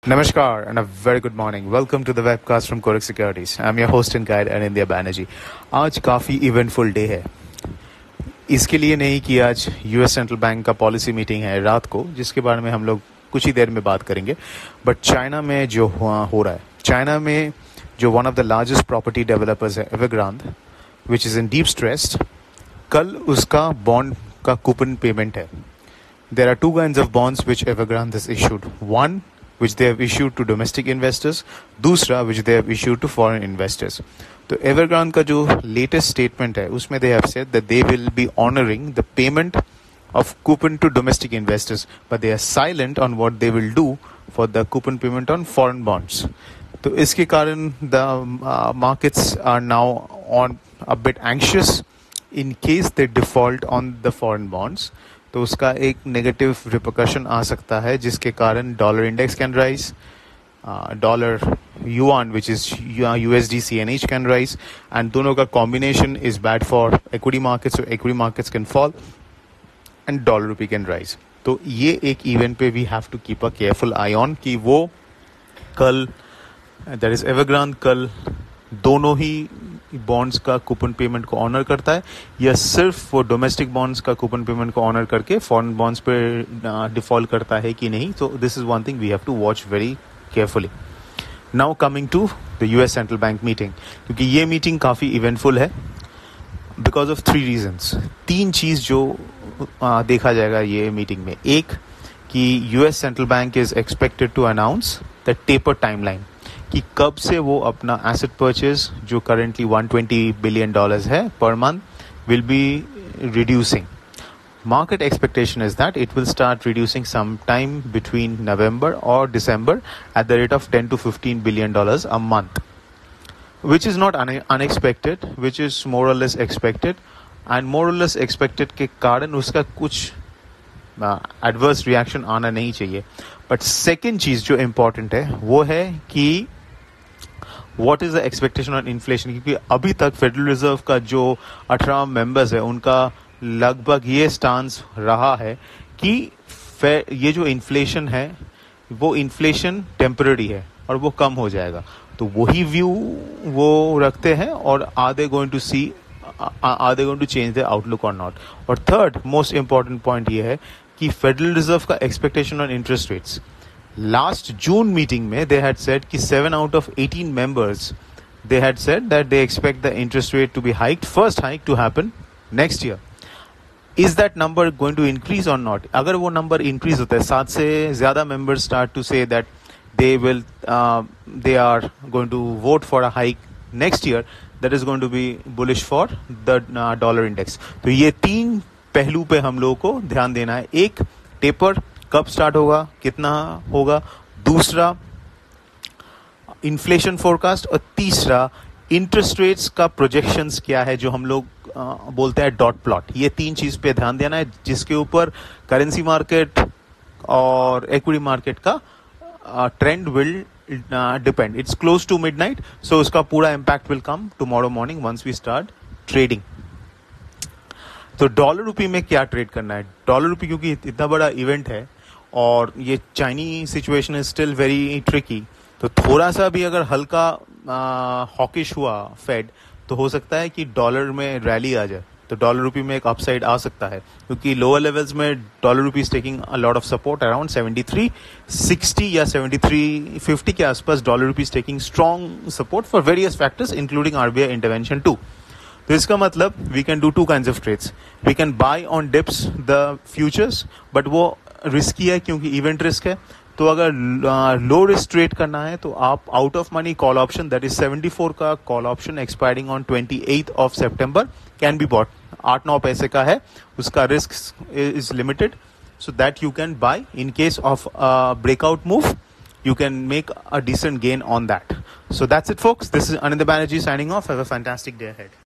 Namaskar and a very good morning. Welcome to the webcast from Korak Securities. I'm your host and guide Anindya Banerjee. आज काफ़ी eventful day है. इसके लिए नहीं कि आज यूएस सेंट्रल बैंक का पॉलिसी मीटिंग है रात को, जिसके बारे में हम लोग कुछ ही देर में बात करेंगे. बट चाइना में जो हो रहा है, चाइना में जो one of the largest property developers है Evergrande, which is in deep stressed, कल उसका बॉन्ड का कूपन पेमेंट है. There are two kinds of bonds which Evergrande has issued. One, which they have issued to domestic investors. दूसरा, which they have issued to foreign investors. तो Evergrande का जो latest statement है, उसमें they have said that they will be honoring the payment of coupon to domestic investors, but they are silent on what they will do for the coupon payment on foreign bonds. तो इसके कारण the markets are now on a bit anxious in case they default on the foreign bonds. तो उसका एक negative repercussion आ सकता है, जिसके कारण dollar index can rise, dollar yuan which is USD CNH can rise, and दोनों का combination is bad for equity markets. Equity markets can fall and dollar rupee can rise. तो ये एक इवेंट पे we have to keep a careful eye on कि वो कल, that is Evergrande, कल दोनों ही बॉन्ड्स का कूपन पेमेंट को ऑनर करता है या सिर्फ वो डोमेस्टिक बॉन्ड्स का कूपन पेमेंट को ऑनर करके फॉरेन बॉन्ड्स पे डिफॉल्ट करता है कि नहीं. तो this is one thing we have to watch very carefully. Now coming to the US central bank meeting, क्योंकि ये मीटिंग काफ़ी इवेंटफुल है बिकॉज ऑफ 3 रीजन्स. 3 चीज़ जो देखा जाएगा ये मीटिंग में. एक, कि US central bank is expected to announce the taper timeline, कि कब से वो अपना एसेट परचेज जो करेंटली $120 बिलियन है per month will be reducing. Market expectation is that it will start reducing sometime between November or December at the rate of $10 to $15 billion a month, which is not unexpected, which is more or less expected, and more or less expected के कारण उसका कुछ adverse reaction आना नहीं चाहिए. But second चीज़ जो important है वो है कि What is the expectation on inflation? क्योंकि अभी तक फेडरल रिजर्व का जो 18 मेंबर्स है उनका लगभग ये स्टांस रहा है कि ये जो इन्फ्लेशन है वो इन्फ्लेशन टेम्पररी है और वो कम हो जाएगा. तो वही व्यू वो रखते हैं, और are they going to change the outlook और नॉट. और थर्ड मोस्ट इंपॉर्टेंट पॉइंट ये है कि फेडरल रिजर्व का expectation on interest rates. Last June meeting में they had said कि 7 out of 18 members they had said that they expect the interest rate to be hiked, first hike to happen next year. Is that number going to increase or not? अगर वो number increase होता है, 7 से ज़्यादा members start to say that they are going to vote for a hike next year, that is going to be bullish for the dollar index. तो ये 3 पहलू पे हम लोगों को ध्यान देना है. एक, टेपर कब स्टार्ट होगा, कितना होगा. दूसरा, इन्फ्लेशन फोरकास्ट. और तीसरा, इंटरेस्ट रेट्स का प्रोजेक्शंस क्या है, जो हम लोग बोलते हैं डॉट प्लॉट. ये 3 चीज पे ध्यान देना है, जिसके ऊपर करेंसी मार्केट और इक्विटी मार्केट का trend will depend. It's close to midnight, so उसका पूरा impact will come tomorrow morning once we start trading. तो डॉलर रुपी में क्या ट्रेड करना है. डॉलर रुपी क्योंकि इतना बड़ा इवेंट है और ये Chinese situation is still very tricky, तो थोड़ा सा भी अगर हल्का हॉकिश हुआ फेड, तो हो सकता है कि डॉलर में रैली आ जाए. तो डॉलर रुपी में एक अपसाइड आ सकता है, क्योंकि लोअर लेवल्स में dollar rupee is taking a lot of support around 73.60 या 73.50 के आसपास. Dollar rupee is taking strong support for various factors including RBI intervention too. तो इसका मतलब we can do 2 kinds of trades. We can buy on dips the futures, but वो risky है क्योंकि event risk है. तो अगर लो रिस्क ट्रेड करना है तो आप out of money call option, that is 74 का call option expiring on 28th of September can be bought. 8-9 पैसे का है, उसका risk is limited, so that you can buy in case of breakout move. You can make a decent gain on that. So that's it, folks. This is Anindya Banerjee signing off. Have a fantastic day ahead.